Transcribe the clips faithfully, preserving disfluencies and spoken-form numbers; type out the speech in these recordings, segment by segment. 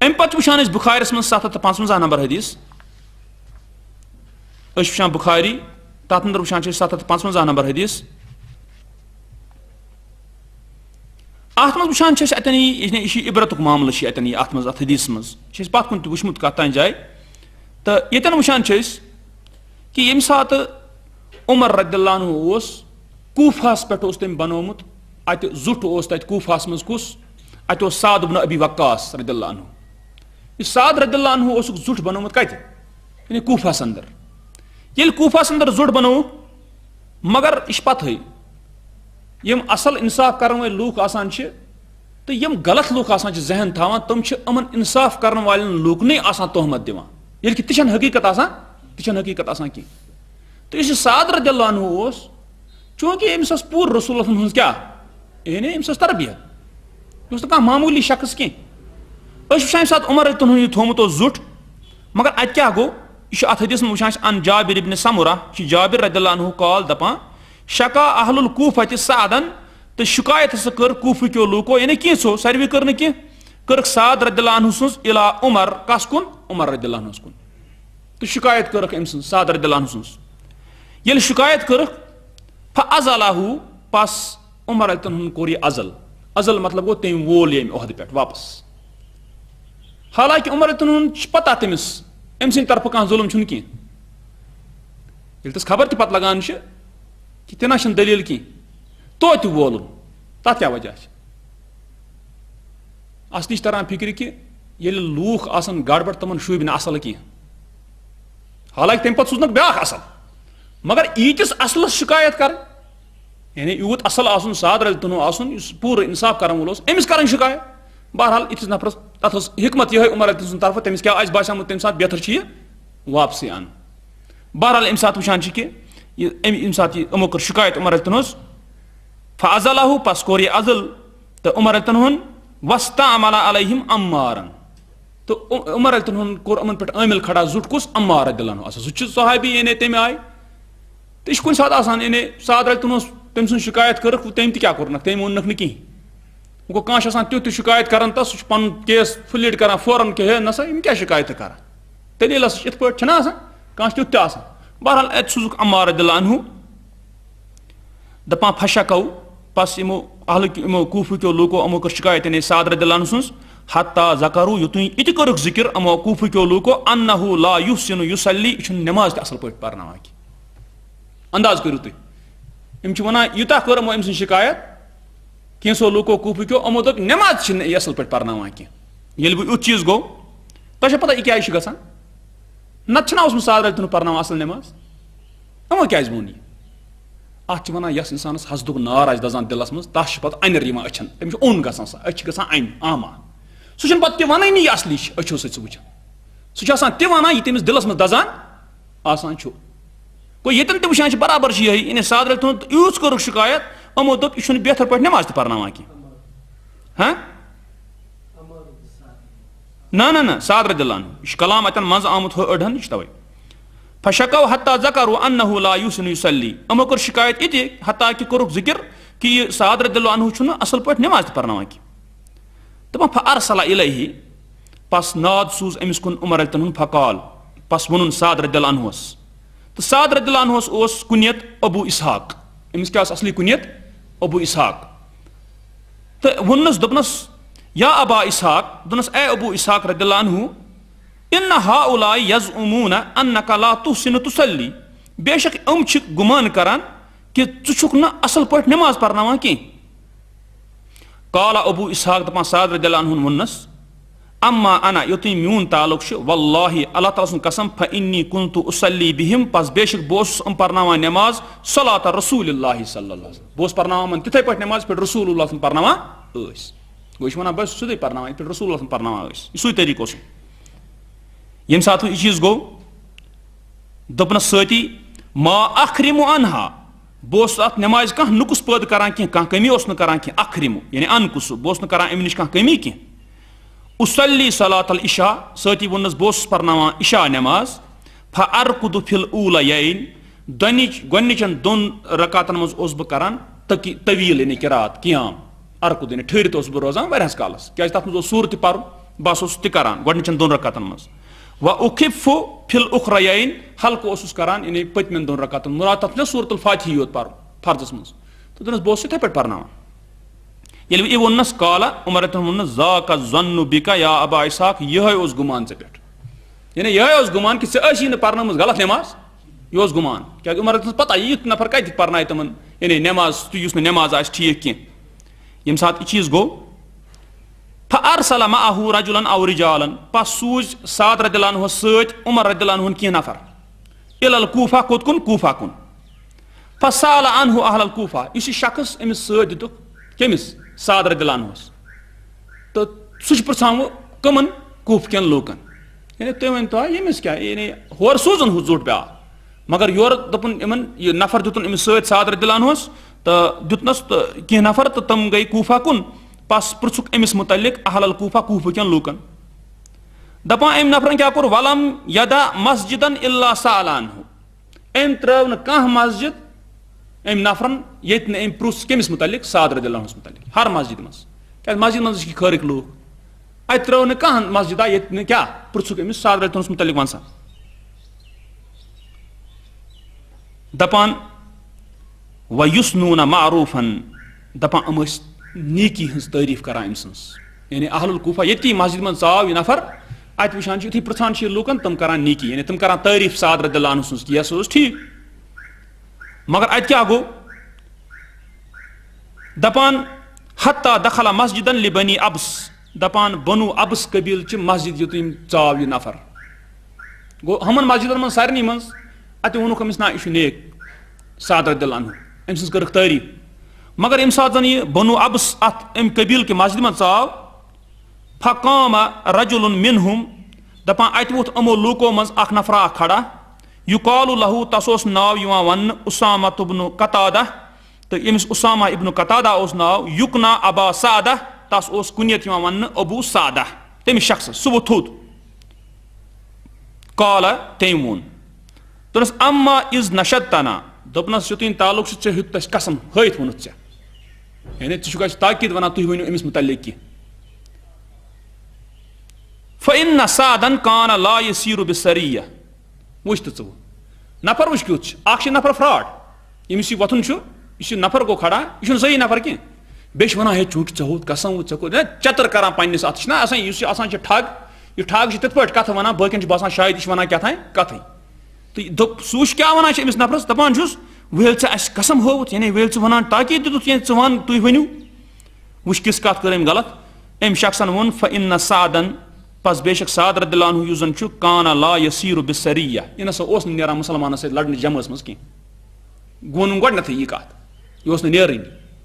ام پتہ وچھان اس بخارس من ستھ ہتھ پانژونزہ نمبر حدیث اس وچھان بخاری تات اندر وچھان ستھ ہتھ پانژونزہ نمبر حدیث ات مز وچھان اتن یہ عبرتک معاملہ اتن ات مز ات حدیث مز پت کن تہ وچھمت کت تان جائے تو یتن وچھان کہ یم سات عمر رضی اللہ عنہ اس کوفہس پہ تم بنومت ات زٹ اس تت کوفہس مز کس ات سعد بن ابی وقاص رضی اللہ عنہ یہ سعد رضی اللہ عنہ اس زٹ بنومت کت یعنی کوفہس اندر یل کوفہس اندر زٹ بنو مگر یہ پتہ یم اصل انصاف کرن وال لوک آسان چھ تو یم غلط لوک آسان چھ ذہن تھاوان تم چھ امن انصاف کرن والن لوکنی آسان تہمت دیوان یل کہ تچن حقیقت آسان تچن حقیقت آسان کی تو اس سعد رضی اللہ عنہ اس چونکہ امس اس پور رسول اللہ ہن کیا یعنی امس اس تربیت اس کا معمولی شخص کی اس شایم سات عمر رضی اللہ عنہ تھومت زٹ مگر ات کیا گو یہ ات حدیث میں وچھان ان جابر ابن سمرہ جابر رضی اللہ عنہ قال دپان شکا اہل الکوفہ سعدن تو شکایت ہسا کر کوفہ کیو لوکو یعنی کینسو ساروی کر کی کرک سعد رضی اللہ عنہ سنس الی عمر کس کن عمر رضی اللہ عنہ کن تو شکایت کرک ام سن سعد رضی اللہ عنہ سنس یل شکایت کرک فازلہ پس عمر رضی اللہ عنہ کور یہ ازل ازل مطلب گو تم وول یم عہد پہ واپس حالانکہ عمر رضی اللہ عنہ پتہ تمس ام سن طرف کان ظلم چھن کی یل تس خبر تہ پتہ لگان چھ کہ تنا چھن دلیل کی تو تہ وولن تتھ کیا وجہ اصلی تران فکر کہ یل لوک آسن گڑبڑ تمن شوب نا اصل کی حالانکہ تم پتہ سوزنک بیاکھ اصل مگر ایتس اصلس شکایت کر یعنی یوت اصل آسن سعد رضی اللہ عنہ آسن اس پور انصاف کرن وول امس کرن شکایت بہرحال اتس نفرس تتھ حکمت یہ عمر رضی اللہ عنہ طرف تمس کیا آس باسیومت تمہ سات بہتر چھ یہ واپسی ان بہرحال ام سات وچھان چھ کہ ام سات امو کر شکایت عمر رضی اللہ عنہ فازلہ پس کور یہ ازل تو عمر رضی اللہ عنہ واستعمل علیہم عمارا تو عمر رضی اللہ عنہ کور امن پہ عامل کھڑا زٹ کس عمار رضی اللہ عنہ اس سہ صحابی یعنی تمہ آئی تو یہ کن سات آسان یعنی سعد رضی اللہ عنہ تم سن شکایت کرک تم تہ کیا کورنک تم ووننک نہ کہیں گو کانش آسان تیت شکایت کران تو سہ پن کیس فلیٹ کران فوراً کہ ہے نسا یم کیا شکایت کران دلیلس ات پہ چھنا آسان کانش تیت تہ آسان بہرحال ات سوزک عمار رضی اللہ عنہ دپان فشکو پس یمو اہل یمو کوفہ کیو لوکو امو کر شکایت یعنی سعد رضی اللہ عنہ سنس حتی ذکروا یتوی ات کرک ذکر امو کوفہ کیو لوکو انہ لا یحسن یصلی چھ نماز تہ اصل پٲٹھۍ پرناوان کی انداز کرو تھی ام چھ ونان یوتاہ کر امو ام سن شکایت کینسو لوکو کوفہ کیو امو دپ نماز چھ یہ اصل پٲٹھۍ پرناوان کی یل بہ یوت چیز گو تہ چھ پتہ یہ کیا چھ گژھان نت چھنا اوسمت سعد رضی اللہ عنہ پرناوان اصل نماز امو کیازِ ووٚن یہِ ات چھ ونان یس انسانس حسدک نار آسہِ دزان دلس مز تس چھ پتہ انر یوان اچھن تٔمِس چھُ اوٚن گژھان سا أچھ چھِ گژھان انہِ آما سُہ چھُنہٕ پتہٕ تہِ ونٲنی یہِ اصلی چھِ أچھو سۭتۍ سُہ وٕچھان سُہ چھُ آسان تہِ ونان یہِ تٔمِس دلس منٛز دزان آسان چھُ گوٚو ییٚتٮ۪ن تہِ وٕچھان چھِ برابر چھِ یِہوٚے یعنی سعد رضی اللہ عنہ یوٗت کوٚرُکھ شکایت یِمو دوٚپ یہِ چھُنہٕ بہتر پٲٹھۍ نٮ۪ماز تہِ پرناوان کینٛہہ ہاں نہ نہ نہ سعد رضی اللہ عنہ یہِ چھُ کلام اتٮ۪ن منٛزٕ آمُت أڑہن یہِ چھُ تَوَے فشکو حتی ذکروا انہ لا یحسن یصلی یِمو کٔر شکایت یہِ تہِ حتیٰ کہ کوٚرُکھ ذکر کہ یہِ سعد رضی اللہ عنہ چھُنہٕ اصل پٲٹھۍ نٮ۪ماز تہِ پرناوان کینٛہہ دپان فارسل الیہ پس ناد سوز أمِس کُن عمر رضی اللہ عنہ فقال پس ووٚنُن سعد رضی اللہ عنہس تو سعد رضی اللہ عنہس اوس کُنیت ابو اسحاق أمِس کیٛاہ ٲس اصلی کُنیت ابو اسحاق تہٕ ووٚننس دوٚپنس یا ابا اسحاق دوٚپنس اے ابو اسحاق رضی اللہ عنہ ان ہؤلاء یزعمون انک لا تحسن تصلی بے شک ام چھ گمان کران کہ ژٕ چھُکھ نہٕ اصل پٲٹھۍ نماز پرناوان کینٛہہ قال ابو اسحاق دپان سعد رضی اللہ عنہ ووٚننس اما انا یوتُے میون تعلق چھُ واللہ اللہ تعالیٰ سُنٛد قسم فانی کنت اصلی بہم پس بے شک بہٕ اوسُس یِم پرناوان نماز صلاۃ رسول اللہ صلی اللہ علیہ وسلم بہٕ اوسُس پرناوان یِمن تِتھے پٲٹھۍ نماز یِتھ پٲٹھۍ رسول اللہ سُنٛد پرناوان ٲسۍ گوٚو یہِ چھُ ونان بہٕ اوسُس سیوٚدُے پرناوان یِتھ پٲٹھۍ رسول اللہ سُنٛد پرناوان ٲسۍ یہِ سُے طریٖقہٕ اوسُم ییٚمہِ ساتہٕ یہِ چیٖز گوٚو دوٚپنس سۭتی ما اخرمو انہا بہٕ اوسُس اتھ نمازِ کانٛہہ نُقُص پٲدٕ کران کینٛہہ کانٛہہ کمی اوسُس نہٕ کران کینٛہہ اخرمو یعنی انقُص بہٕ اوسُس نہٕ کران امہِ نِش کانٛہہ کمی کینٛہہ اصلی صلاۃ العشاء سۭتی ووٚننس بہٕ اوسُس پرناوان عشاء نماز فارقد فی الاولیین دۄنِچ گۄڈنِچن دۄن رکاتن منٛز اوسُس بہٕ کران تقی طویٖل یعنی قرات قیام ارقد یعنی ٹھہرِتھ اوسُس بہٕ روزان واریاہس کالس کیازِ تتھ منٛز اوس سورٕ تہِ پرُن بس اوسُس تہِ کران گۄڈنِچن دۄن رکعتن منٛز و اُخِفُ فِل اُخرَیَین ہلکہٕ اوسُس کران یعنی پٔتمٮ۪ن دۄن رکعتن مُراد تتھ چھُنہ سورۃ الفاتحی یوت پرُن فرضس منٛز تہٕ دوٚپنس بہٕ اوسُس یِتھٕے پٲٹھۍ پرناوان ییٚلہِ بہٕ یہِ ووٚننس کالا عمر رضی اللہ عنہ ووٚننس ذاکَ ظنُّ بِکَ یا ابا اِسحاق یِہوے اوس گُمان ژےٚ پٮ۪ٹھ یعنی یِہوے اوس گُمان کہِ ژےٚ ٲسی نہٕ پرنٲومٕژ غلط نٮ۪ماز یہِ اوس گُمان کیازِ عمر رضی پتہ یُتھ نفر کتہِ پرنایہِ تِمن یعنی نٮ۪ماز یُس نہٕ نٮ۪ماز آسہِ ٹھیٖک کینٛہہ ییٚمہِ ساتہٕ یہِ چیٖز گوٚو فَأَرسَلَ مَعَهُ رَجُلًا أَوْ رِجَالًا پس سوٗزۍ سعد رضی اللہ عنہَس سۭتۍ عمر رضی اللہ عنہُن کینٛہہ نفر اِلَى الکوٗفہ کوٚت کُن کوٗفہ کُن فَسَأَلَ عَنْهُ أَهْلَ الکوٗفہ یُس یہِ شخص أمِس سۭتۍ دِتُکھ کٔمِس سعد رضی اللہ عنہَس تہٕ سُہ چھُ پرژھان وۄنۍ کٕمن کوٗفہٕ کٮ۪ن لوٗکن یعنی تُہۍ ؤنۍتو ییٚمِس کیٛاہ یعنی ہورٕ سوٗزُن ہُہ ژوٚٹ بیٛاکھ مگر یورٕ دوٚپُن یِمن یہِ نفر دِتُن أمِس سۭتۍ سعد رضی اللہ عنہَس تہٕ دیُتنس تہٕ کینٛہہ نفر تہٕ تِم گٔے کوٗفہ کُن پس پرژھُکھ أمِس مُتعلق اہل الکوٗفہ کوٗفہٕ کٮ۪ن لوٗکن دپان أمۍ نفرن کیٛاہ کوٚر ولم یدا مسجدن الا سأل عنہ أمۍ ترٲو نہٕ کانٛہہ مسجد أمۍ نفرن ییٚتہِ نہٕ أمۍ پرُژھ کٔمِس مُتعلق سعد رضی اللہ عنہس مُتعلق ہر مسجد منٛز کیٛازِ مسجد منٛز چھِ خٲرٕکۍ لوٗکھ اتہِ ترٲو نہٕ کانٛہہ مسجدا ییٚتہِ نہٕ کیٛاہ پرژھُکھ أمِس سعد رضی اللہ عنہس مُتعلق ون سا دپان و یُس نوٗنہ معروٗفن دپان یِم ٲسۍ نیکی ہٕنٛز تعریٖف کران أمۍ سٕنٛز یعنی اہل الکوٗفہ ییٚتی مسجد منٛز ژاو یہِ نفر اتہِ وٕچھان چھِ یُتھُے پرژھان چھِ یہِ لوٗکن تِم کران نیکی یعنی تِم کران تعریٖف سعد رضی اللہ عنہ سٕنٛز کہِ یہِ ہسا اوس ٹھیٖک مگر اتہِ کیٛاہ گوٚو دپان حتیٰ دخل مسجدن لبنی ابس دپان بنو ابس قبیٖلچہِ مسجد یُتھ أمۍ ژاو یہِ نفر گوٚو ہُمن مسجدن منٛز سارنٕے منٛز اتہِ ووٚنُکھ أمِس نہ یہِ چھُ نیک سعد رضی اللہ عنہ أمۍ سٕنٛز کٔرٕکھ تعریٖف مگر ییٚمہِ ساتہٕ زن یہِ بنو ابس اتھ امہِ قبیٖل کہِ مسجد منٛز ژاو فقامہ رجُلن منہُم دپان اتہِ ووٚتھ یِمو لوٗکو منٛز اکھ نفرا اکھ کھڑا یُقالُ لہوٗ تس اوس ناو یِوان وننہٕ اسامہ ابنُ قتادہ تہٕ ییٚمِس اسامہ ابنُ قتادہ اوس ناو یُقنا ابا سعدہ تس اوس کُنیت یِوان وننہٕ ابوٗ سعدہ تٔمِس شخصس سُہ ووٚتھ تھوٚد قالا تٔمۍ ووٚن دوٚپنس اما از نشدتنا دوٚپنس یُتُے تعلُق چھُ ژےٚ ہیوٚت اَسہِ قسم ہٲیِتھ ووٚنُتھ ژےٚ یعنی ژٕ چھُکھ اَسہِ تاکیٖد ونان تُہۍ ؤنِو أمِس مُتعلق کینٛہہ فإن سعدن کان لا یسیٖرُ بسریہ وٕچھ تہٕ ژٕ نفر وٕچھ کیُتھ چھُ اکھ چھُ نفر فراڈ ییٚمِس یہِ وۄتھُن چھُ یُس یہِ نفر گوٚو کھڑا یہِ چھُنہٕ صحیح نفر کینٛہہ بیٚیہِ چھِ ونان ہے چوٗنٛکہِ ژےٚ ہووُتھ قسم ووٚتھ ژےٚ کوٚر چتر کران پننِس اتھ چھُنہ آسان یُس یہِ آسان چھُ ٹھگ یہِ ٹھگ چھُ تِتھ پٲٹھۍ کتھٕ ونان باقین چھُ باسان شاید یہِ چھُ ونان کیٛاہ تانۍ کتھٕے تہٕ دوٚپ سُہ وٕچھ کیٛاہ ونان چھِ أمِس نفرس دپان چھُس وۄنۍ ییٚلہِ ژےٚ اَسہِ قسم ہووُتھ یعنی وۄنۍ ییٚلہِ ژٕ ونان تاکیٖد دِتُتھ یعنی ژٕ ون تُہۍ ؤنِو وٕچھ کِژھ کتھ کٔر أمۍ غلط أمۍ شخصن ووٚن فإن سعدن پس بے شک سعد رضی اللہ عنہ یُس زن چھُ کانا لا یسیٖرُ بسریہ یہِ نسا اوس نہٕ نیران مُسلمانس سۭتۍ لڑنہٕ جمعس منٛز کینٛہہ ووٚنُن گۄڈنیتھٕے یہِ کتھ یہِ اوس نہٕ نیرٲنی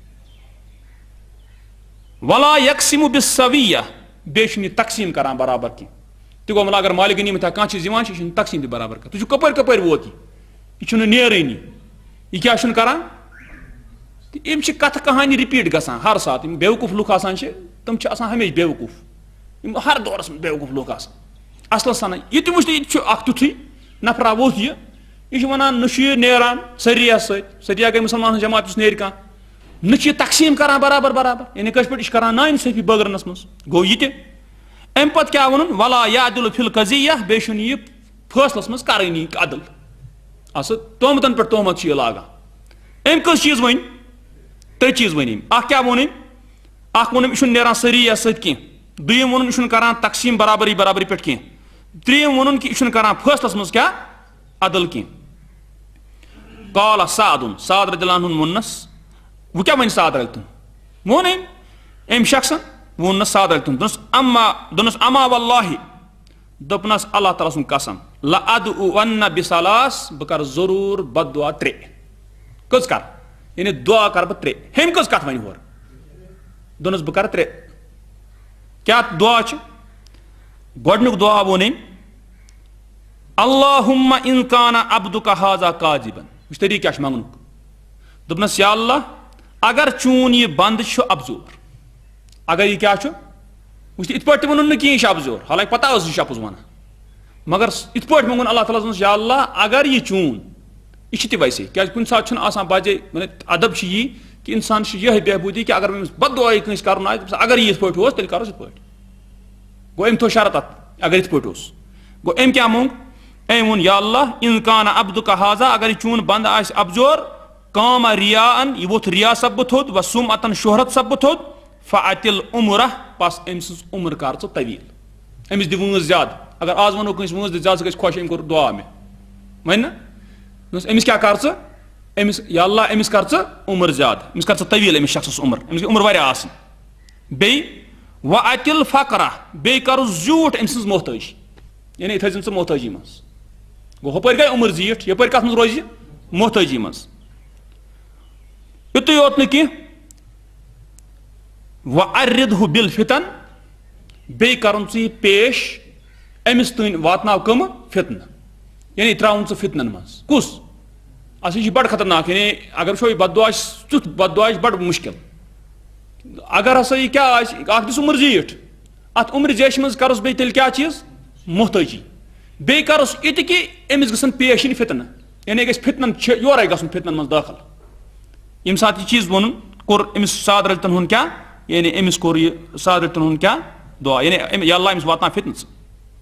ولا یقسِمُ بسویہ بیٚیہِ چھُنہٕ یہِ تقسیٖم کران برابر کینٛہہ تہِ گوٚو مطلب اگر مالہِ غنیٖمت کانٛہہ چیٖز یِوان چھُ یہِ چھُنہٕ تقسیٖم تہِ برابر کران تُہۍ چھِو کپٲرۍ کپٲرۍ ووت یہِ یہِ چھُنہٕ نیرٲنی یہِ کیٛاہ چھُنہٕ کران تہٕ یِم چھِ کتھٕ کہانی رِپیٖٹ گژھان ہر ساتہٕ یِم بیوقوٗف لُکھ آسان چھِ تِم چھِ آسان ہمیشہِ بیوقوٗف یِم ہر دورس منٛز بیوقوٗف لُکھ آسان اصلس سنان یہِ تہِ وٕچھ تہٕ یہِ تہِ چھُ اکھ تیُتھُے نفرا ووٚتھ یہِ یہِ چھُ ونان نہ چھُ یہِ نیران سریہس سۭتۍ سریہ گٔے مُسلمان ہٕنٛز جماعت یُس نیرِ کانٛہہ نہ چھُ یہِ تقسیٖم کران برابر برابر یعنی کٲشِر پٲٹھۍ یہِ چھُ کران نااِنصٲفی بٲگرنس منٛز گوٚو یہِ تہِ امہِ پتہٕ کیٛاہ ووٚنُن ولا یعدلُ فی القضیہ بیٚیہِ چھُنہٕ یہِ فٲصلس منٛز کرٲنی عدل اصل تہمتن پٮ۪ٹھ تہمت چھُ یہِ لاگان أمۍ کٔژ چیٖز ؤنۍ ترٛےٚ چیٖز ؤنۍ أمۍ اکھ کیٛاہ ووٚن أمۍ اکھ ووٚنُم یہِ چھُنہٕ نیران سریہس سۭتۍ کینٛہہ دوٚیِم ووٚنُن یہِ چھُنہٕ کران تقسیٖم برابری برابری پٮ۪ٹھ کینٛہہ ترٛیٚیِم ووٚنُن کہِ یہِ چھُنہٕ کران فٲصلس منٛز کیٛاہ عدل کینٛہہ قالا سعدُن سعد رضی اللہ عنہُن ووٚننس وۄنۍ کیٛاہ وَنہِ سعد رضی اللہ ووٚن أمۍ أمۍ شخصن ووٚننس سعد رضی اللہ دوٚپنس اما دوٚپنس اما واللہ دوٚپنس اللہ تعالیٰ سُنٛد قسم لأدعُوَنَّ بِثَلاث بہٕ کرٕ ضروٗر بد دعا ترٛےٚ کٔژ کرٕ یعنی دعا کرٕ بہٕ ترٛےٚ ہیٚمۍ کٔژ کتھ وَنہِ ہورٕ دوٚپنس بہٕ کرٕ ترٛےٚ کیٛاہ دعا چھُ گۄڈنیُک دعا ووٚن أمۍ اللہُمَّ اِن کانَ عبدُکَ ہاذا کاذِبًا وٕچھ طریٖقہٕ کیٛاہ چھُ منٛگنُک دوٚپنس یا اللہ اگر چون یہِ بنٛدٕ چھُ ابزور اگر یہِ کیٛاہ چھُ وٕچھ یِتھ پٲٹھۍ تہِ ووٚنُن نہٕ کِہیٖنۍ یہِ چھُ ابزور حالانکہِ پتہ ٲس یہِ چھُ اپُز ونان مگر یِتھ پٲٹھۍ منٛگُن اللہ تعالیٰ ہس یا اللہ اگر یہِ چون یہِ چھِ تہِ ویسے کیٛازِ کُنہِ ساتہٕ چھُنہٕ آسان بجے ادب چھُ یی کہِ انسان چھُ یِہے بہبوٗدی کہِ اگر وۄنۍ أمِس بد دعایی کٲنٛسہِ کرُن آسہِ اگر یہِ یِتھ پٲٹھۍ اوس تیٚلہِ کرُس یِتھ پٲٹھۍ گو أمۍ تھوٚو شرط اَتھ اگر یِتھ پٲٹھۍ اوس گو أمۍ کیٛاہ مونٛگ أمۍ ووٚن یا اللہ اِن کان عبدُکا ہاذا اگر یہِ چون بنٛدٕ آسہِ ابزور قام ریا ان یہِ ووٚتھ ریا سپدٕ تھوٚد و سُم اتن شہرت سپدٕ تھوٚد فعتل عمرہ بس أمۍ سٕنٛز عمر کر ژٕ طویٖل أمِس دِ وٲنٛس زیادٕ اگر آز ونو کٲنٛسہِ وٲنٛس دِ زیادٕ سُہ گژھِ خۄش أمۍ کوٚر دعا مےٚ وۄنۍ نہ دوٚپمَس أمِس کیٛاہ کر ژٕ أمِس یا اللہ أمِس کر ژٕ عمر زیادٕ أمِس کر ژٕ طویٖل أمِس شخصس عمر أمِس گٔے عمر واریاہ آسٕنۍ بیٚیہِ و اتل فقرہ بیٚیہِ کرُس زیوٗٹھ أمۍ سٕنٛز محتٲجی یعنی تھٲیزن ژٕ محتٲجی منٛز گوٚو ہُپٲرۍ گٔے عمر زیٖٹھ یپٲرۍ کتھ منٛز روزِ محتٲجی منٛز یُتُے یوت نہٕ کینٛہہ و اردہ بالفتن بیٚیہِ کرُن ژٕ یہِ پیش أمِس تانۍ واتناو کٕمہٕ فتنہٕ یعنی تراوُن ژٕ فتنن منٛز کُس اَصلی چھِ بڑٕ خطرناک یعنی اگر وٕچھو یہِ بد دُعا آسہِ تیُتھ بد دُعا آسہِ بڑٕ مُشکل اگر ہسا یہِ کیٛاہ آسہِ اکھ دِس عمر زیٖٹھ اتھ عمر زیچھِ منٛز کرُس بیٚیہِ تیٚلہِ کیٛاہ چیٖز محتٲجی بیٚیہِ کرُس یہِ تہِ کہِ أمِس گژھن پیش یِنۍ فتنہٕ یعنی گژھِ فتنن چھِ یورے گژھُن فتنن منٛز دٲخل ییٚمہِ ساتہٕ یہِ چیٖز ووٚنُن کوٚر أمِس سعد رضی اللہ عنہ ہُن کیٛاہ یعنی أمِس کوٚر یہِ سعد رضی اللہ عنہ ہُن کیٛاہ دعا یعنی یا اللہ أمِس واتناو فتنہٕ ژٕ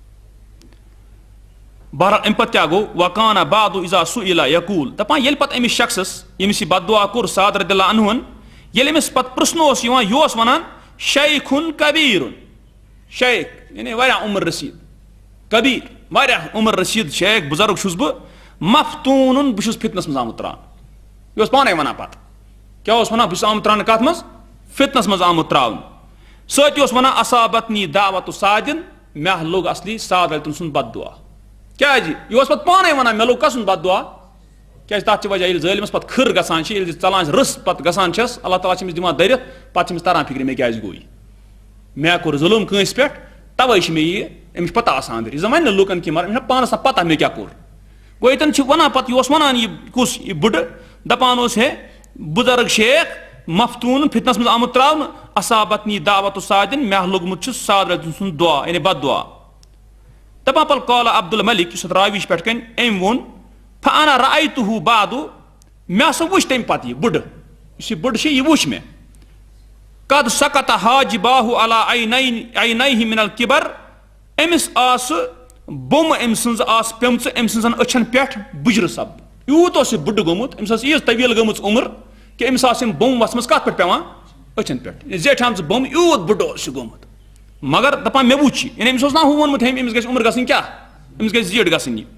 بہرحال اَمہِ پتہٕ کیٛاہ گوٚو وکانا بعدُ اذا سُئِلَ یقوٗل دپان ییٚلہِ پتہٕ أمِس شخصس ییٚمِس یہِ بد دعا کوٚر سعد رضی اللہ عنہ ہن ییٚلہِ أمِس پتہٕ پرژھنہٕ اوس یِوان یہِ اوس ونان شیخُن کبیٖرُن شیخ یعنی واریاہ عمر رسیٖد کبیٖر واریاہ عمر رسیٖد شیخ بُزرگ چھُس بہٕ مفتوٗنُن بہٕ چھُس فتنس منٛز آمُت تراونہٕ یہِ اوس پانے ونان پتہٕ کیٛاہ اوس ونان بہٕ چھُس آمُت تراونہٕ کتھ منٛز فتنس منٛز آمُت تراونہٕ سۭتۍ اوس ونان اصابتنی دعوتُ سعدن مےٚ لوٚگ اصلی سعد رضی سُنٛد بد دعا کیٛازِ یہِ اوس پتہٕ پانے ونان مےٚ لوٚگ کسُنٛد بد دعا کیٛازِ تتھ چھِ وجہ ییٚلہِ ظٲلمس پتہٕ کھٕر گژھان چھِ ییٚلہِ ژلان چھِ رٕس پتہٕ گژھان چھس اللہ تعالیٰ چھِ أمِس دِوان دٔرِتھ پتہٕ چھِ أمِس تران فکرِ مےٚ کیٛازِ گوٚو یہِ مےٚ کوٚر ظُلم کٲنٛسہِ پٮ۪ٹھ تَوے چھِ مےٚ یہِ أمِس چھِ پتہ آسان أنٛدرۍ یہِ زن ونہِ نہٕ لُکن کینٛہہ مگر أمِس چھِ پانس آسان پتہ مےٚ کیٛاہ کوٚر گوٚو ییٚتٮ۪ن چھِ ونان پتہٕ یہِ اوس ونان یہِ کُس یہِ بٕڈٕ دپان اوس ہے بُزرگ شیخ مفتوٗن فتنس منٛز آمُت تراونہٕ اصابتنی دعوتُ سعدن مےٚ لوٚگمُت چھُ سعد رضی سُنٛد دعا یعنی بد دعا دپان پتہٕ قالا عبد الملک یُس اتھ راوی چھِ پٮ۪ٹھ کنۍ أمۍ ووٚن فانا رأیتُہ بعدُ مےٚ ہسا وٕچھ تمہِ پتہٕ یہِ بٕڈٕ یُس یہِ بٕڈٕ چھِ یہِ وٕچھ مےٚ قد سقط حاجباہُ علی عینی عینیہ من الکبر أمِس آسہٕ بوٚمہٕ أمۍ سٕنٛز آسہٕ پیٚمژٕ أمۍ سٕنٛزن أچھن پٮ۪ٹھ بُجرٕ سپدٕ یوٗت اوس یہِ بٕڈٕ گوٚمُت أمِس ٲس ییٖژ طویٖل گٔمٕژ عمر کہِ أمِس آسہٕ یِم بوٚم وژھمٕژ کتھ پٮ۪ٹھ پیٚوان أچھن پٮ۪ٹھ زیٹھان بوٚم یوٗت بٕڈٕ اوس یہِ گوٚمُت مگر دپان مےٚ وٕچھ یہِ یعنی أمِس اوس نا ہُہ ووٚنمُت ہے أمِس گژھِ عمر گژھٕنۍ کیٛاہ أمِس گژھِ زیٖٹھ گژھٕنۍ یہِ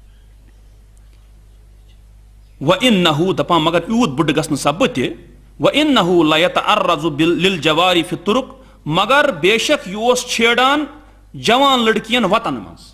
و انہ دپان مگر یوٗت بٕڈٕ گژھنہٕ سببہٕ تہِ و انہ لیتعرض للجواری فی الطرق مگر بے شک یہِ اوس چھیڑان جوان لڑکین وتن منٛز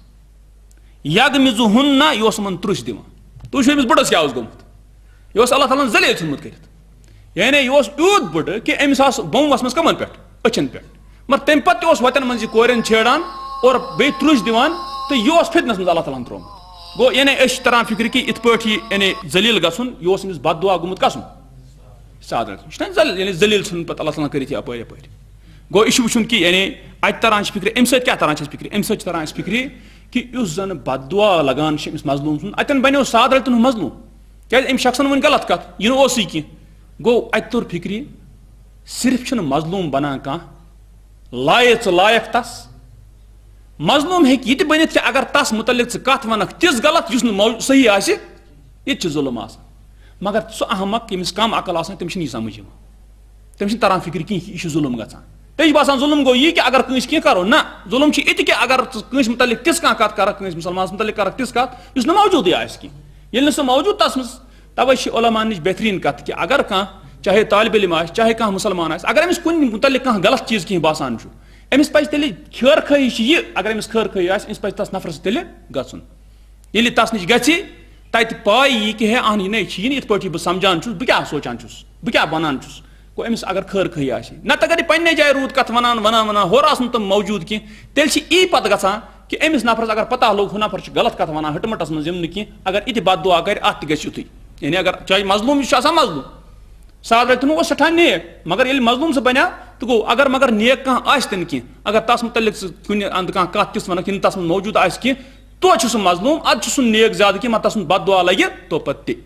یغمزہن یہِ اوس یِمن ترٛوٚش دِوان تُہۍ وٕچھِو أمِس بٕڈس کیٛاہ اوس گوٚمُت یہِ اوس اللہ تعالیٰ ہن ذلیل ژھُنمُت کٔرِتھ یعنی یہِ اوس یوٗت بٕڈٕ کہِ أمِس آسہٕ بوٚم وژھمٕژ کمن پٮ۪ٹھ أچھن پٮ۪ٹھ مگر تمہِ پتہٕ تہِ اوس وتن منٛز یہِ کورٮ۪ن چھیڑان اور بیٚیہِ ترٛوٚش دِوان تہٕ یہِ اوس فتنس منٛز اللہ تعالیٰ ہن ترٛوومُت گوٚو یعنی أسۍ چھِ تران فکرِ کہِ یِتھ پٲٹھۍ یہِ یعنی ذلیل گژھُن یہِ اوس أمِس بد دعا گوٚمُت کسُن سعد رضی یہِ چھُنہ ذلیل یعنی ذلیل ژھُنُن پتہٕ اللہ تعالیٰ ہن کٔرِتھ یہِ اپٲرۍ یپٲرۍ گوٚو یہِ چھُ وٕچھُن کہِ یعنی اتہِ تران چھِ فکرِ امہِ سۭتۍ کیٛاہ تران چھِ اَسہِ فکرِ امہِ سۭتۍ چھِ تران اَسہِ فکرِ کہِ یُس زن بد دعا لگان چھِ أمِس مظلوٗم سُنٛد اتٮ۪ن بنیو سعد رضی ہُنٛد مظلوٗم کیٛازِ أمۍ شخصن ووٚن غلط کتھ یہِ نہٕ اوسُے کینٛہہ گوٚو اتہِ توٚر فکرِ صرف چھُنہٕ مظلوٗم بنان کانٛہہ لایے ژٕ لایق تس مظلوٗم ہیٚکہِ یہِ تہِ بٔنِتھ کہِ اگر تس مُتعلق ژٕ کتھ ونکھ تِژھ غلط یُس نہٕ صحیح آسہِ یہِ تہِ چھُ ظُلم آسان مگر سُہ احمق ییٚمِس کم عقل آسان تٔمِس چھُنہٕ یہِ سمجھ یِوان تٔمِس چھِنہٕ تران فکرِ کینٛہہ یہِ چھُ ظُلم گژھان تٔمِس چھُ باسان ظُلم گوٚو یہِ کہِ اگر کٲنٛسہِ کینٛہہ کرو نہ ظُلم چھُ یہِ تہِ کہِ اگر ژٕ کٲنٛسہِ مُتعلق تِژھ کانٛہہ کتھ کرکھ کٲنٛسہِ مُسلمانس مُتعلق کرکھ تِژھ کتھ یُس نہٕ موجوٗدٕے آسہِ کینٛہہ ییٚلہِ نہٕ سُہ موجوٗد تس منٛز توے چھِ عُلما نِش بہتریٖن کتھ کہِ اگر کانٛہہ چاہے طالبہِ علم آسہِ چاہے کانٛہہ مُسلمان آسہِ اگر أمِس کُنہِ مُتعلق کانٛہہ غلط چیٖز کینٛہہ باسان چھُ أمِس پزِ تیٚلہِ خٲر خٲہی چھِ یہِ اگر أمِس خٲر خٲہی آسہِ أمِس پزِ تس نفرس سۭتۍ تیٚلہِ گژھُن ییٚلہِ تس نِش گژھِ تتہِ پاے یی کہِ ہے اہن یہِ نَے چھِ یہِ نہٕ یِتھ پٲٹھۍ بہٕ سمجھان چھُس بہٕ کیٛاہ سونٛچان چھُس بہٕ کیٛاہ ونان چھُس گوٚو أمِس اگر خٲر خٲہی آسہِ نتہٕ اگر یہِ پننہِ جایہِ روٗد کتھ ونان ونان ونان ہورٕ آسہٕ نہٕ تِم موجوٗد کینٛہہ تیٚلہِ چھِ یی پتہٕ گژھان کہِ أمِس نفرس اگر پتہ لوٚگ ہُہ نفر چھُ غلط کتھ ونان ہٹمٹس منٛز یِم نہٕ کینٛہہ اگر یہِ تہِ بد دعا کرِ اتھ تہِ گژھِ یُتھُے یعنی اگر چاہے مظلوٗم یُس چھُ آسان مظلوٗم سعد رضی اوس سٮ۪ٹھاہ نیک مگر ییٚلہِ مظلوٗم سُہ بنیو تہٕ گوٚو اگر مگر نیک کانٛہہ آسہِ تہِ نہٕ کینٛہہ اگر تس مُتعلق ژٕ کُنہِ انٛدٕ کانٛہہ کتھ تِژھ ونکھ یہِ نہٕ تس منٛز موجوٗد آسہِ کینٛہہ توتہِ چھُ سُہ مظلوٗم ادٕ چھُ سُہ نیک زیادٕ کینٛہہ مگر تس سُنٛد بد دعا لگہِ تو پتہٕ تہِ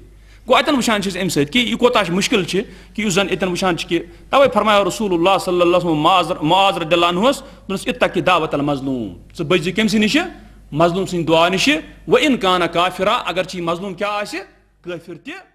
گو اتن وچان ام سۭتۍ کہ یہ کوتاہ مشکل کہ اس زن اتن وچان کہ توے فرمایا رسول اللہ صلی اللہ علیہ وسلم معاذ رضی اللہ عنہ دس اتقی دعوت المظلوم ژٕ بچ کم سی نش مظلوم سٕنٛدِ دعا نش و ان کان کافرا اگر چی مظلوم کیا آسہِ کٲفر تہِ